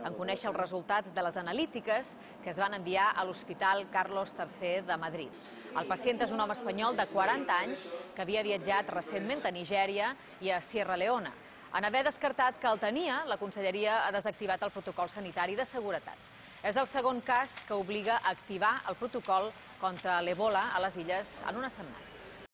en conèixer els resultats de les analítiques que es van enviar a l'Hospital Carlos III de Madrid. El pacient és un home espanyol de 40 anys que havia viatjat recentment a Nigèria i a Sierra Leona. En haver descartat que el tenia, la Conselleria ha desactivat el protocol sanitari de seguretat. És el segon cas que obliga a activar el protocol contra l'Ebola a les Illes en una setmana.